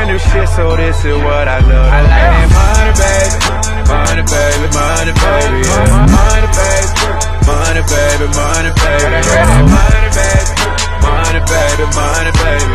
brand new shit, so this is what I love. I like that money, baby. Money, baby, money, baby. Yeah. Money, baby. Money, baby, money, baby. Yeah. Money, baby. Money, baby, money, baby.